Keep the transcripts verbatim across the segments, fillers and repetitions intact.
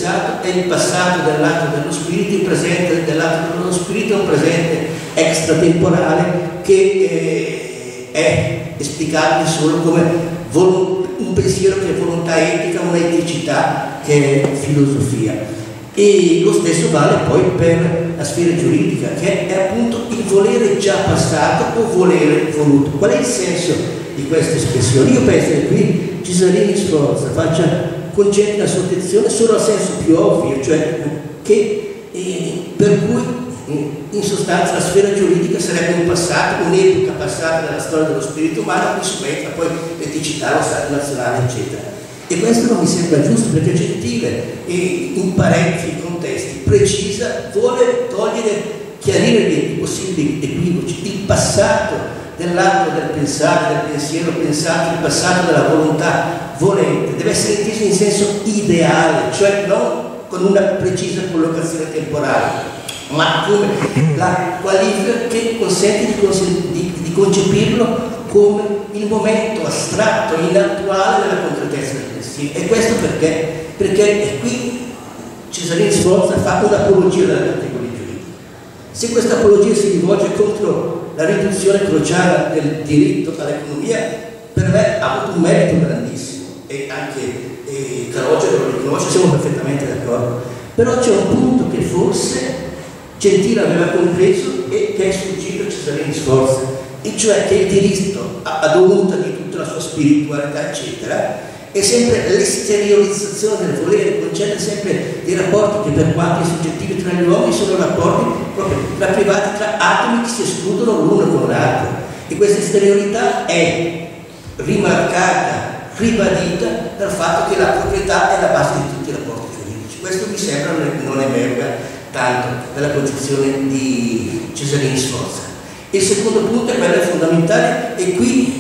pensato è il passato dell'atto dello spirito, il presente dell'atto dello spirito è un presente extratemporale che eh, è esplicabile solo come un pensiero che è volontà etica, una eticità che è filosofia. E lo stesso vale poi per la sfera giuridica, che è appunto il volere già passato o volere voluto. Qual è il senso di queste espressioni? Io penso che qui Cesarini Sforza faccia concedere la sua attenzione solo al senso più ovvio, cioè che eh, per cui eh, in sostanza la sfera giuridica sarebbe un passato, un'epoca passata della storia dello spirito umano, cui subentra poi l'eticità, lo Stato nazionale, eccetera. E questo non mi sembra giusto, perché Gentile, e in parecchi contesti, precisa, vuole togliere, chiarire i possibili equivoci, il passato dell'atto del pensare, del pensiero pensato, il passato della volontà volente, deve essere inteso in senso ideale, cioè non con una precisa collocazione temporale, ma come la qualifica che consente di, di, di concepirlo come il momento astratto, inattuale della concretezza del pensiero. E questo perché? Perché qui Cesarini Sforza fa un'apologia della categoria giuridica. Se questa apologia si rivolge contro la riduzione crociana del diritto all'economia, per me ha avuto un merito grandissimo, e anche eh, Calogero lo riconosce, siamo perfettamente d'accordo. Però c'è un punto che forse Gentile aveva compreso e che è sfuggito a Cesarini Sforza, e cioè che il diritto, ad onta di tutta la sua spiritualità, eccetera, è sempre l'esteriorizzazione del volere, concede sempre dei rapporti che, per quanto soggettivi tra gli uomini, sono rapporti proprio tra privati, tra atomi che si escludono l'uno con l'altro. E questa esteriorità è rimarcata, ribadita dal fatto che la proprietà è la base di tutti i rapporti giuridici. Questo mi sembra non emerga tanto dalla concezione di Cesarini Sforza. Il secondo punto è quello fondamentale, e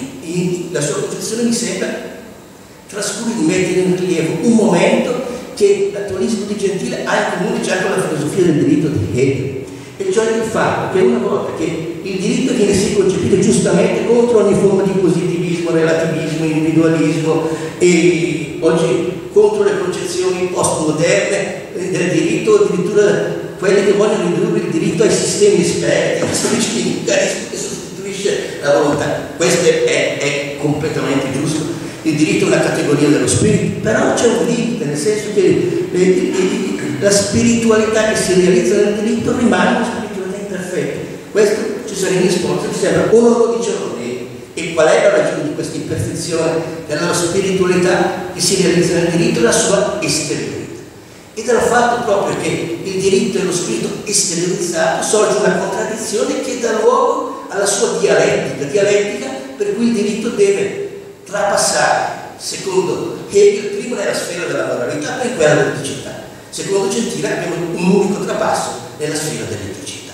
qui la sua concezione mi sembra trascuri di mettere in rilievo un momento che l'attualismo di Gentile ha in comune già con la filosofia del diritto di Hegel, e cioè il fatto che una volta che il diritto viene sì concepito giustamente contro ogni forma di positivismo, relativismo, individualismo, e oggi contro le concezioni postmoderne del diritto, addirittura quelli che vogliono ridurre il diritto ai sistemi esperti, che sostituisce la volontà. Questo è, è completamente giusto. Il diritto è una categoria dello spirito, però c'è un limite, nel senso che le, le, la spiritualità che si realizza nel diritto rimane una spiritualità imperfetta. Questo Cesarini Sforza mi sembra, o non lo dice o non è. E qual è la ragione di questa imperfezione della spiritualità che si realizza nel diritto? La sua esteriorità. E dal fatto proprio che il diritto e lo spirito esteriorizzato sorge una contraddizione che dà luogo alla sua dialettica, dialettica per cui il diritto deve trapassare, secondo Hegel, prima nella sfera della moralità, poi quella dell'eticità. Secondo Gentile abbiamo un unico trapasso nella sfera dell'eticità.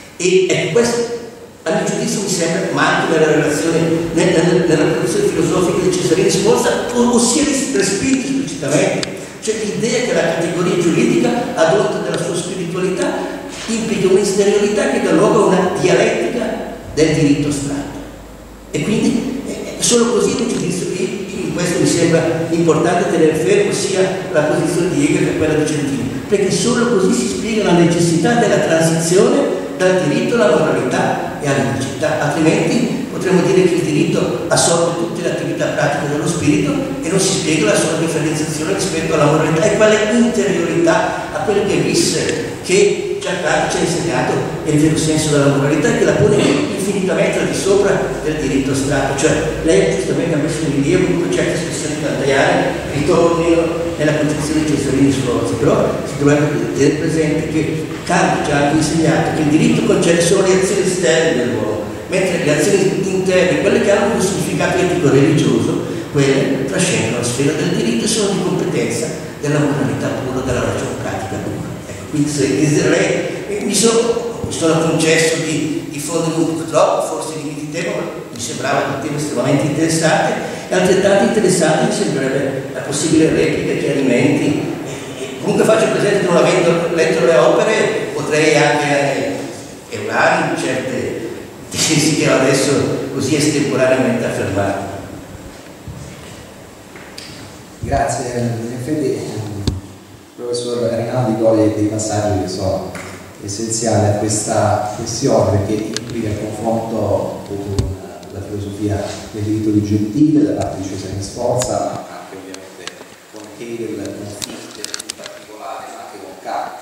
E ecco, questo a mio giudizio mi sembra, ma anche nella relazione, nella, nella produzione filosofica di Cesarini Sforza, ossia respinto esplicitamente. Cioè l'idea che la categoria giuridica, ad onta della sua spiritualità, implica un'esteriorità che dà luogo a una dialettica del diritto astratto. E quindi eh, solo così un giudizio, in questo mi sembra importante tenere fermo sia la posizione di Hegel che quella di Gentile, perché solo così si spiega la necessità della transizione dal diritto alla moralità e all'eticità, altrimenti potremmo dire che il diritto assorbe tutte le attività pratiche dello spirito e non si spiega la sua differenziazione rispetto alla moralità e quale interiorità a quello che visse, che Giancarlo ci ha insegnato è il vero senso della moralità, che la pone infinitamente al di sopra del diritto astratto. Cioè lei giustamente ha messo in rilievo come certe espressioni kantiane ritornino nella concezione di Cesarini Sforza, però si dovrebbe tenere presente che Kant ci ha anche insegnato che il diritto concede solo le azioni esterne dell'uomo, mentre le azioni interne, quelle che hanno un significato etico-religioso, quelle trascendono la sfera del diritto e sono di competenza della moralità pura, della ragione pratica pura. Ecco, quindi se direi, mi sono, mi sono concesso di diffondere un po' troppo, forse limiti di tema, ma mi sembrava un tema estremamente interessante, e altrettanto interessante mi sembrerebbe la possibile replica, chiarimenti. Comunque faccio presente che non avendo letto le opere potrei anche eurare in certe tesi che adesso così estemporaneamente affermato. Grazie, in effetti professor Rinaldi coglie dei passaggi che sono essenziali a questa questione, perché implica il confronto con la filosofia del diritto disgiuntivo da parte di Cesare Sforza, ma anche ovviamente con Hegel, con Fichte in particolare, ma anche con Kant,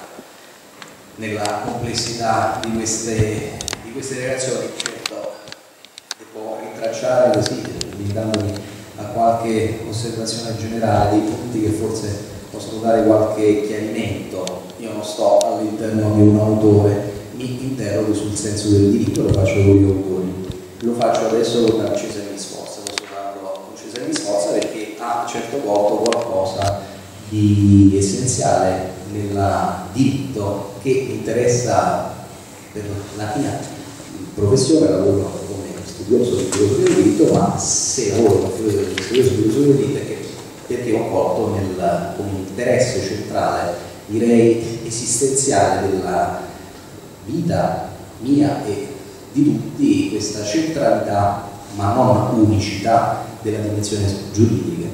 nella complessità di queste, di queste relazioni. Certo, devo rintracciare così, limitandomi a qualche osservazione generale dei punti che forse possono dare qualche chiarimento. Io non sto all'interno di un autore, mi interrogo sul senso del diritto, lo faccio con gli autori. Lo faccio adesso con Cesare Sforza, questo parlo con Cesare Sforza perché ha certo volto qualcosa di essenziale nel diritto che interessa per la mia professione. Lavoro come studioso di filosofia del diritto, ma se lavoro come studioso di filosofia del diritto perché, perché ho colto nel, come interesse centrale, direi esistenziale della vita mia e di tutti questa centralità ma non unicità della dimensione giuridica.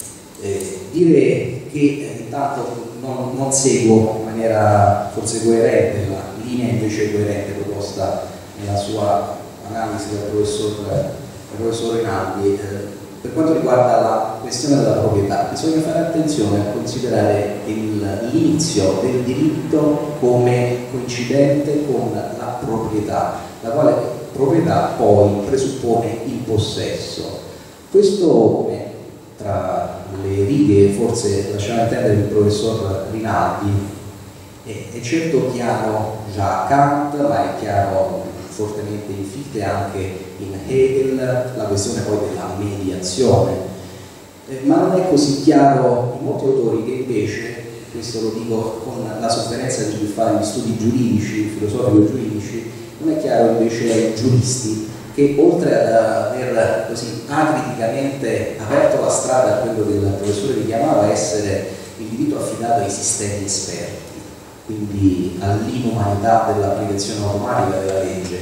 Eh, dire che eh, intanto non, non seguo in maniera forse coerente la linea invece coerente proposta nella sua analisi del professor, del professor Rinaldi. Eh, per quanto riguarda la questione della proprietà, bisogna fare attenzione a considerare l'inizio del diritto come coincidente con la proprietà, la quale proprietà poi presuppone il possesso. Questo, eh, tra le righe, forse lasciamo intendere il professor Rinaldi, è, è certo chiaro già a Kant, ma è chiaro fortemente in Fichte, anche in Hegel, la questione poi della mediazione, eh, ma non è così chiaro in molti autori che invece, questo lo dico con la sofferenza di fare gli studi giuridici, filosofico-giuridici, non è chiaro invece ai giuristi che oltre ad aver così acriticamente aperto la strada a quello che il professore richiamava essere il diritto affidato ai sistemi esperti, quindi all'inumanità dell'applicazione automatica della legge,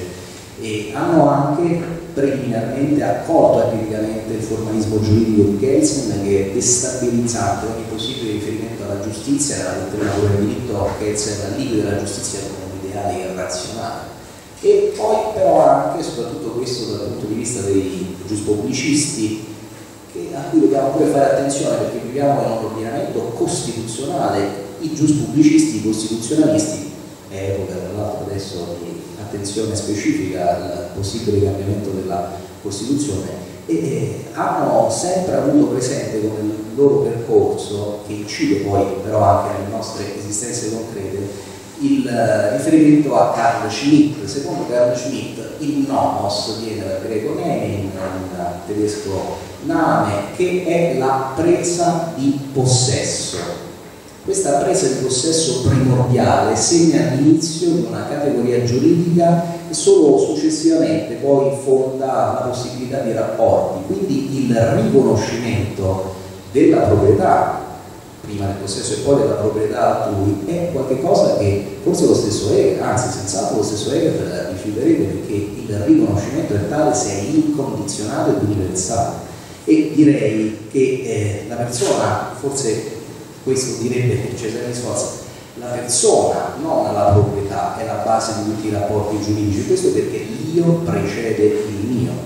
e hanno anche preliminarmente accolto acriticamente il formalismo giuridico di Kelsen, che è destabilizzante ogni possibile riferimento alla giustizia. Nella letteratura del diritto Kelsen liquida la giustizia come un ideale irrazionale. E poi però anche, soprattutto questo dal punto di vista dei giuspubblicisti, che, a cui dobbiamo pure fare attenzione perché viviamo in un ordinamento costituzionale. I giuspubblicisti, i costituzionalisti, è epoca tra l'altro adesso di attenzione specifica al possibile cambiamento della Costituzione, e, e hanno sempre avuto presente come il loro percorso, che incide poi però anche nelle nostre esistenze concrete, il riferimento a Carl Schmitt. Secondo Carl Schmitt il nomos viene dal greco nemein, dal tedesco name, che è la presa di possesso. Questa presa di possesso primordiale segna l'inizio di una categoria giuridica e solo successivamente poi fonda la possibilità di rapporti. Quindi il riconoscimento della proprietà prima del possesso e poi della proprietà altrui è qualcosa che forse lo stesso Hegel, anzi senz'altro lo stesso Hegel rifiuterebbe, perché il riconoscimento è tale se è incondizionato ed universale. E direi che eh, la persona, forse questo direbbe Cesare Sforza, la persona, non la proprietà, è la base di tutti i rapporti giuridici. Questo perché l'io precede il mio.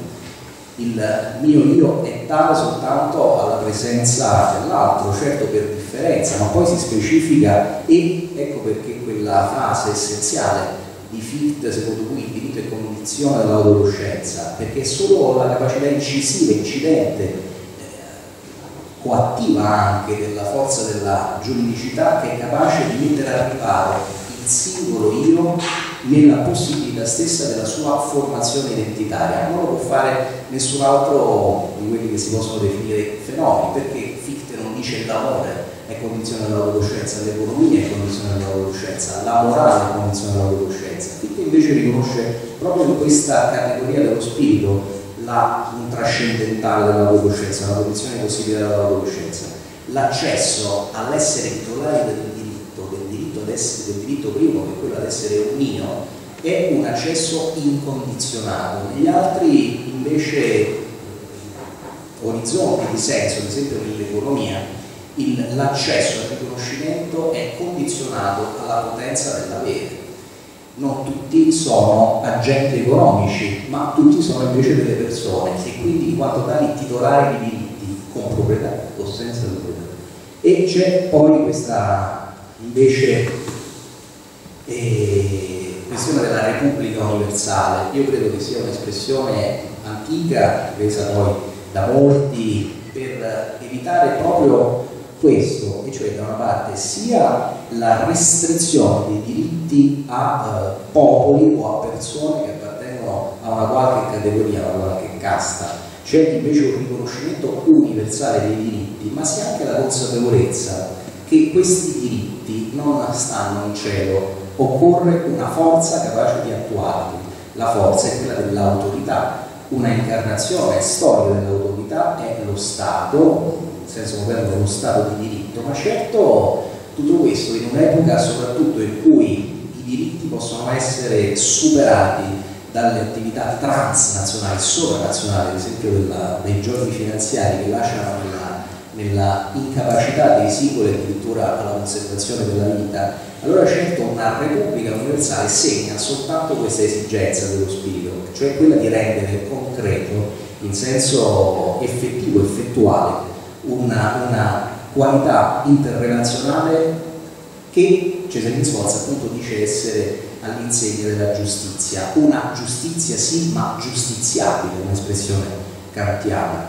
Il mio io è tale soltanto alla presenza dell'altro, certo per differenza, ma poi si specifica, e ecco perché quella frase essenziale di Fichte secondo cui il diritto è condizione dell'autocoscienza, perché è solo la capacità incisiva, incidente, eh, coattiva anche della forza della giuridicità, che è capace di mettere a riparo il singolo io nella possibilità stessa della sua formazione identitaria. Non lo può fare nessun altro di quelli che si possono definire fenomeni, perché Fichte non dice l'amore è condizione dell'autocoscienza, l'economia è condizione dell'autocoscienza, la morale è condizione dell'autocoscienza. Fichte invece riconosce proprio in questa categoria dello spirito la, un trascendentale dell'autocoscienza, una condizione di possibilità dell'autocoscienza, l'accesso all'essere titolari del diritto, del diritto, ad essere, del diritto primo, che è quello ad essere un io, è un accesso incondizionato. Negli altri invece orizzonti di senso, ad esempio nell'economia, l'accesso al riconoscimento è condizionato alla potenza dell'avere. Non tutti sono agenti economici, ma tutti sono invece delle persone e quindi in quanto tali titolari di diritti con proprietà o senza proprietà. E c'è poi questa invece eh, questione della Repubblica Universale. Io credo che sia un'espressione antica, presa poi da molti per evitare proprio questo, e cioè da una parte sia la restrizione dei diritti a eh, popoli o a persone che appartengono a una qualche categoria, a una qualche casta, c'è invece un riconoscimento universale dei diritti, ma sia anche la consapevolezza che questi diritti non stanno in cielo, occorre una forza capace di attuarli. La forza è quella dell'autorità, una incarnazione storica dell'autorità è lo Stato, nel senso moderno dello Stato di diritto, ma certo tutto questo in un'epoca soprattutto in cui i diritti possono essere superati dalle attività transnazionali, sovranazionali, ad esempio della, dei giochi finanziari che lasciano nella, nella incapacità dei singoli addirittura alla conservazione della vita, allora certo una Repubblica Universale segna soltanto questa esigenza dello spirito, cioè quella di rendere concreto in senso effettivo, effettuale, una, una qualità interrelazionale che Cesare Sforza appunto dice essere all'insegna della giustizia, una giustizia sì ma giustiziabile, un'espressione kantiana.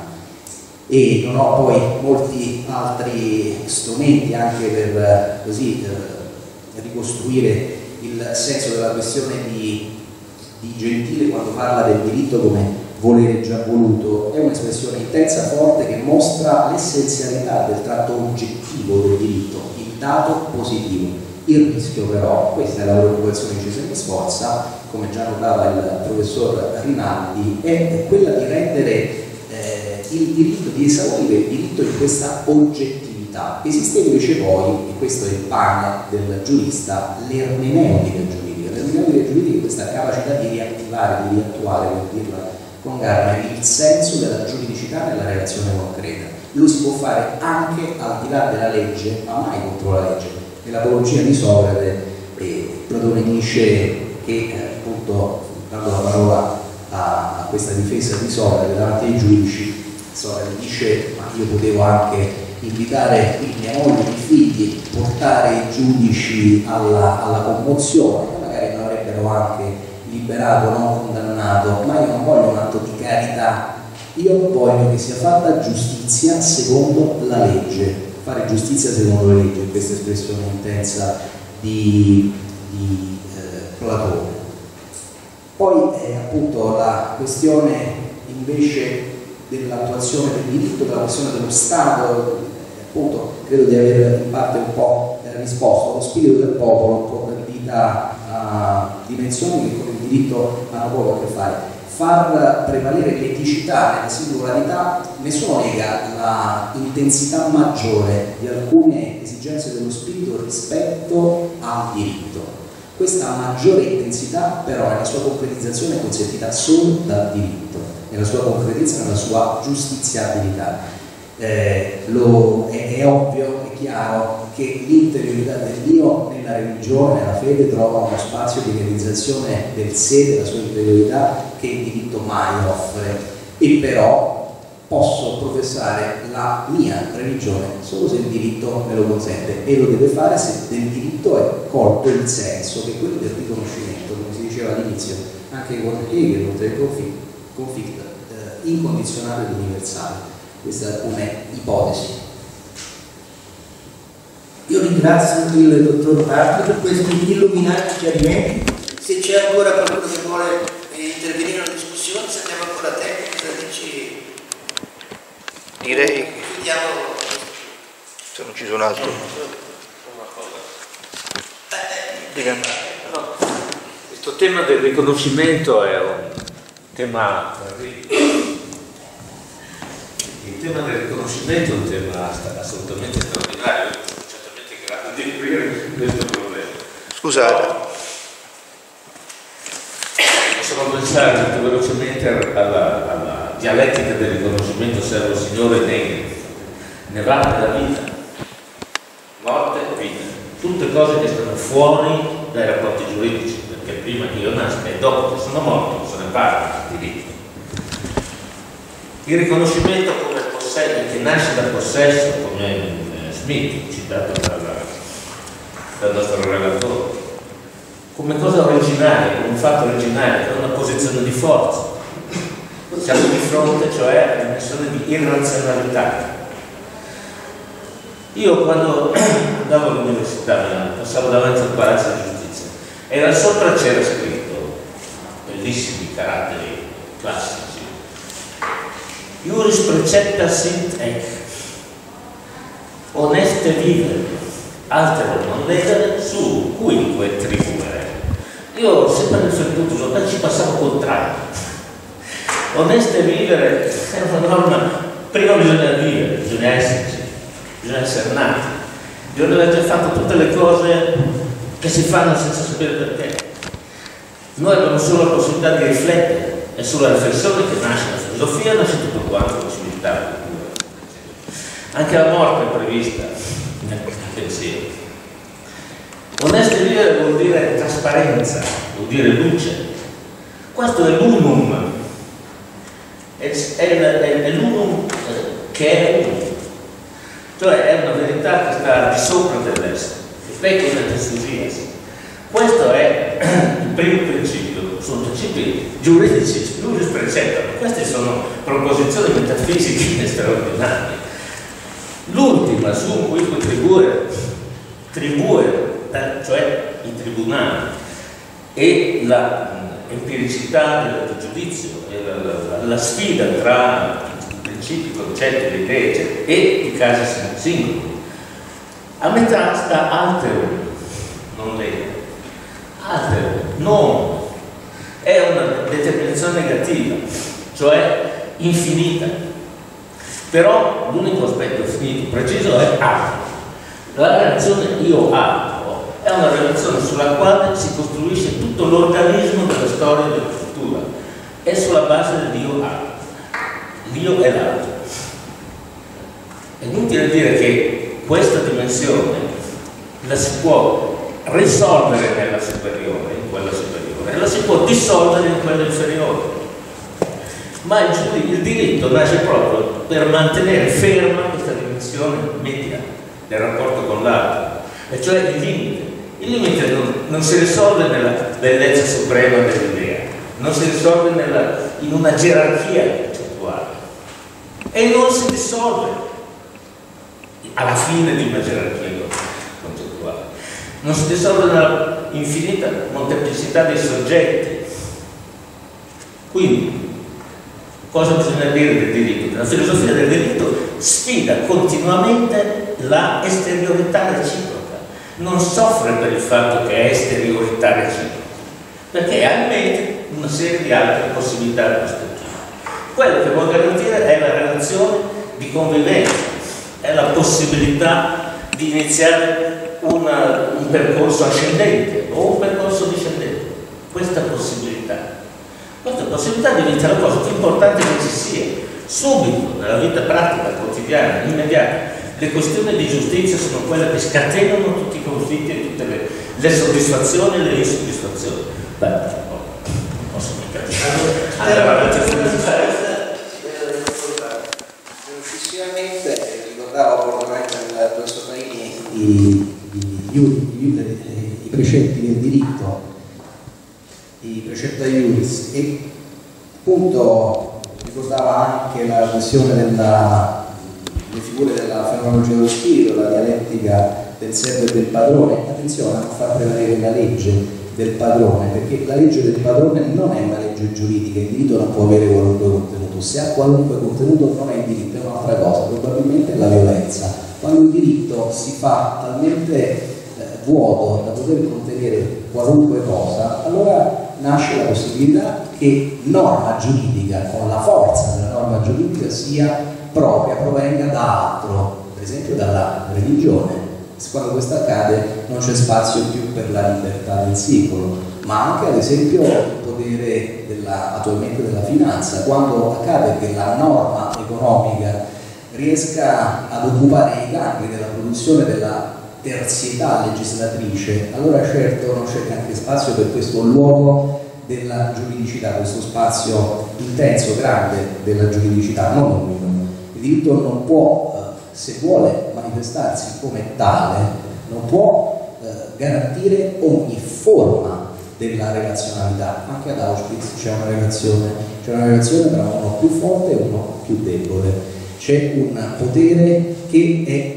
E non ho poi molti altri strumenti anche per così eh, ricostruire il senso della questione di, di Gentile quando parla del diritto come volere già voluto. È un'espressione intensa, forte, che mostra l'essenzialità del tratto oggettivo del diritto, il dato positivo. Il rischio però, questa è la preoccupazione di Cesare Sforza, come già notava il professor Rinaldi, è quella di rendere eh, il diritto, di esaurire il diritto in questa oggettività. Esiste invece poi, e questo è il pane del giurista, l'ermeneutica giuridica. L'ermeneutica giuridica è questa capacità di riattivare, di riattuare, per dirla con Garma, il senso della giuridicità nella relazione concreta. Lo si può fare anche al di là della legge, ma mai contro la legge. Nell'Apologia di Socrate eh, Platone dice che eh, appunto dando la parola a, a questa difesa di Socrate davanti ai giudici, Socrate dice: ma io potevo anche invitare i miei mogli, i miei figli, portare i giudici alla, alla commozione, magari non avrebbero anche liberato, non condannato, ma io non voglio un atto di carità, io voglio che sia fatta giustizia secondo la legge. Fare giustizia secondo la legge, questa espressione intensa di, di eh, Platone. Poi è appunto la questione invece dell'attuazione del diritto, della questione dello Stato, appunto credo di aver in parte un po' risposto. Lo spirito del popolo dà a dimensioni che con il diritto hanno poco a che fare. Far prevalere l'eticità nella singolarità, nessuno nega l'intensità maggiore di alcune esigenze dello spirito rispetto al diritto. Questa maggiore intensità però nella sua concretizzazione è consentita solo dal diritto, nella sua concretezza, nella sua giustiziabilità. Eh, lo, è, è ovvio, è chiaro che l'interiorità del Dio nella religione, nella fede, trova uno spazio di realizzazione del sé, della sua interiorità, che il diritto mai offre. E però posso professare la mia religione solo se il diritto me lo consente, e lo deve fare se del diritto è colto il senso, che è quello del riconoscimento, come si diceva all'inizio, anche con Hegel, oltre il conflitto eh, incondizionato ed universale. Queste sono alcune ipotesi. Io ringrazio il dottor Parti per questi illuminati chiarimenti. Se c'è ancora qualcuno che vuole eh, intervenire nella discussione, se abbiamo ancora tempo, cosa dici? Direi che chiudiamo. se non ci sono altri. Eh, no. Questo tema del riconoscimento è un tema. Il tema del riconoscimento è un tema assolutamente straordinario, certamente in grado di aprire questo problema. Scusate. Possiamo pensare molto velocemente alla, alla dialettica del riconoscimento servo Signore ne, ne vale la vita. tutte cose che stanno fuori dai rapporti giuridici, perché prima che io nasca e dopo che sono morto se ne parla di diritto. Il riconoscimento come possesso, che nasce dal possesso, come eh, Smith, citato dal, dal nostro relatore, come cosa originaria, come un fatto originario, come una posizione di forza. Siamo di fronte, cioè, alla dimensione di irrazionalità. Io quando andavo all'università, passavo davanti al Palazzo di Giustizia, e là sopra c'era scritto, bellissimi caratteri classici, Iuris precepta sint ec, oneste vivere, altero non ledere, su cuique tribuere. Io ho sempre riflettuto, sopra ci passavo contrario. Oneste vivere è una norma, prima bisogna vivere, bisogna esserci, bisogna essere nati, bisogna aver già fatto tutte le cose che si fanno senza sapere perché. Noi abbiamo solo la possibilità di riflettere, è sulla riflessione che nasce la filosofia, nasce tutto quanto, la civiltà. Anche la morte è prevista nel pensiero. Oneste vivere vuol dire trasparenza, vuol dire luce. Questo è l'unum, è, è, è, è l'unum che è uno, cioè è una verità che sta al di sopra dell'essere, che pecca nel testusiasi. Questo è il primo principio, sono principi giuridici, giuris preceptano, queste sono proposizioni metafisiche straordinarie. L'ultima, su cui contribuire, tribuere, cioè i tribunali, e l'empiricità del giudizio, e la, la, la sfida tra i principi, i concetti, le idee e i casi singoli. A metà sta altero, non legge. Altero, non, è una determinazione negativa, cioè infinita. Però l'unico aspetto finito, preciso, è altro. La relazione io-altro è una relazione sulla quale si costruisce tutto l'organismo della storia e della cultura. È sulla base dell'io-altro. L'io è l'altro. È inutile dire che questa dimensione la si può risolvere nella superiore, in quella superiore, e la si può dissolvere in quella inferiore. Ma il, il diritto nasce proprio per mantenere ferma questa dimensione media del rapporto con l'altro, e cioè il limite. Il limite non, non si risolve nella bellezza suprema dell'idea, non si risolve nella, in una gerarchia concettuale, e non si dissolve alla fine di una gerarchia concettuale. Non si dissolve nella infinita molteplicità dei soggetti. Quindi, cosa bisogna dire del diritto? La filosofia del diritto sfida continuamente la esteriorità reciproca, non soffre per il fatto che è esteriorità reciproca, perché ammette una serie di altre possibilità di prospettiva. Quello che vuol garantire è la relazione di convivenza, è la possibilità di iniziare una, un percorso ascendente o un percorso discendente. Questa possibilità, questa possibilità diventa la cosa più importante che ci sia, subito, nella vita pratica, quotidiana, immediata. Le questioni di giustizia sono quelle che scatenano tutti i conflitti e tutte le, le soddisfazioni e le insoddisfazioni. Beh, posso mica andare avanti a Successivamente ricordavo opportunamente nel professor Marini i, i, i, i precetti del diritto, i precepta iuris, e appunto ricordava anche la questione della le figure della fenomenologia dello spirito, la dialettica del servo e del padrone. Attenzione a non far prevalere la legge del padrone, perché la legge del padrone non è una legge giuridica, il diritto non può avere qualunque contenuto, se ha qualunque contenuto non è il diritto, è un'altra cosa, probabilmente è la violenza. Quando il diritto si fa talmente eh, vuoto da poter contenere qualunque cosa, allora nasce la possibilità che norma giuridica, con la forza della norma giuridica, sia propria, provenga da altro, per esempio dalla religione. Quando questo accade non c'è spazio più per la libertà del singolo, ma anche ad esempio il potere della, attualmente della finanza, quando accade che la norma economica riesca ad occupare i gangli della produzione della terzietà legislatrice, allora certo non c'è neanche spazio per questo luogo della giuridicità, questo spazio intenso, grande della giuridicità, non unico. Il diritto non può, eh, se vuole manifestarsi come tale, non può eh, garantire ogni forma della relazionalità. Anche ad Auschwitz c'è una relazione, c'è una relazione tra uno più forte e uno più debole, c'è un potere che è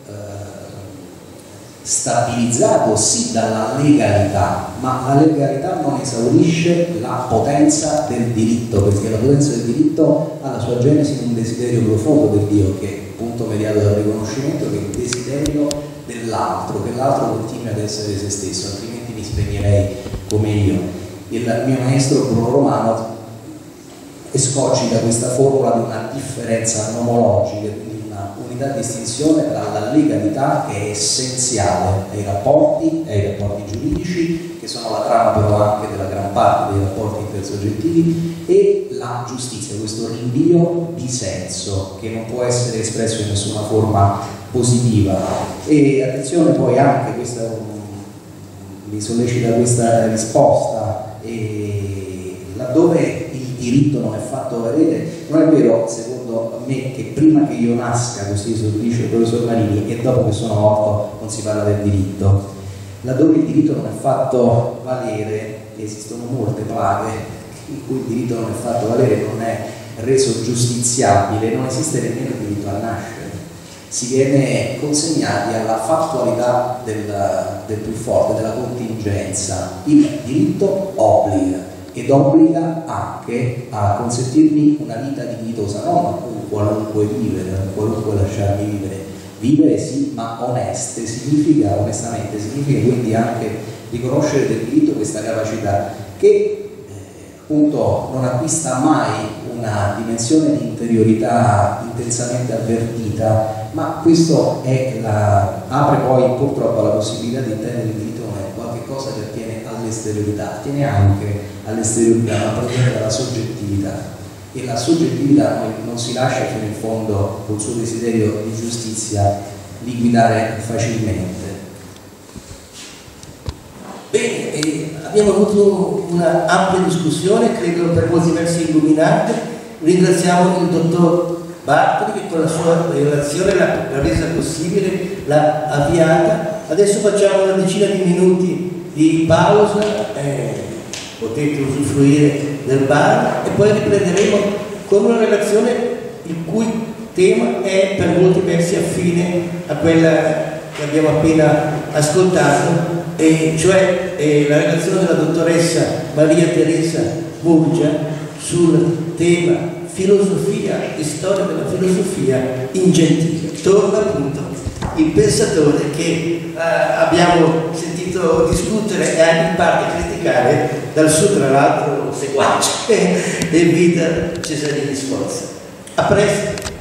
stabilizzato sì dalla legalità, ma la legalità non esaurisce la potenza del diritto, perché la potenza del diritto ha la sua genesi in un desiderio profondo del Dio, che è punto mediato dal riconoscimento, che è il desiderio dell'altro, che l'altro continui ad essere se stesso, altrimenti mi spegnerei come io. Il mio maestro Bruno Romano escogita questa formula di una differenza nomologica, unità di distinzione tra la legalità, che è essenziale ai rapporti, ai rapporti giuridici, che sono la trama però anche della gran parte dei rapporti intersoggettivi, e la giustizia, questo rinvio di senso che non può essere espresso in nessuna forma positiva. E attenzione poi anche, questa mi sollecita questa risposta, e laddove il diritto non è fatto valere, non è vero secondo me che prima che io nasca, così dice il professor Marini, e dopo che sono morto non si parla del diritto. Laddove il diritto non è fatto valere, esistono molte plaghe in cui il diritto non è fatto valere, non è reso giustiziabile, non esiste nemmeno il diritto a nascere. Si viene consegnati alla fattualità del, del più forte, della contingenza. Il diritto obbliga, ed obbliga anche a consentirmi una vita dignitosa, non un qualunque vivere, un qualunque lasciarmi vivere. Vivere sì, ma oneste, significa, onestamente, significa quindi anche riconoscere del diritto questa capacità che eh, appunto non acquista mai una dimensione di interiorità intensamente avvertita, ma questo è la, apre poi purtroppo la possibilità di intendere il diritto come qualche cosa che attiene all'esteriorità, attiene anche all'esteriorità, ma proviene dalla soggettività, e la soggettività non si lascia fino in fondo col suo desiderio di giustizia liquidare facilmente. Bene, eh, abbiamo avuto una ampia discussione, credo per molti versi illuminante. Ringraziamo il dottor Bartoli che con la sua relazione l'ha resa possibile, l'ha avviata. Adesso facciamo una decina di minuti di pausa, eh, potete usufruire del bar, e poi riprenderemo con una relazione il cui tema è per molti versi affine a quella che abbiamo appena ascoltato, e cioè eh, la relazione della dottoressa Maria Teresa Murgia sul tema filosofia e storia della filosofia in Gentile. Torna appunto il pensatore che eh, abbiamo sentito discutere e anche in parte criticare dal suo tra l'altro seguace e Vita Cesarini Sforza. A presto!